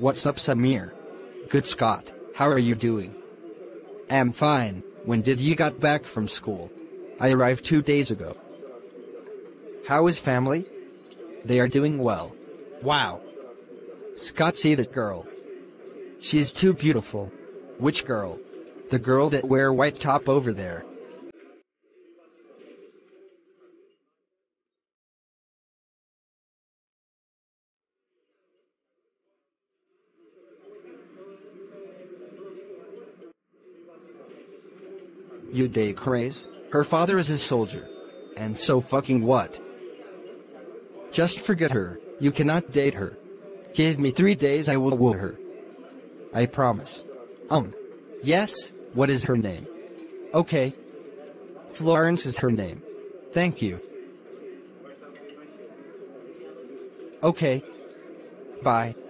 What's up, Samir? Good, Scott. How are you doing? I'm fine. When did you got back from school? I arrived 2 days ago. How is family? They are doing well. Wow. Scott, see that girl. She's too beautiful. Which girl? The girl that wear white top over there. You date craze? Her father is a soldier. And so fucking what? Just forget her. You cannot date her. Give me 3 days, I will woo her. I promise. Yes, what is her name? Okay. Florence is her name. Thank you. Okay. Bye.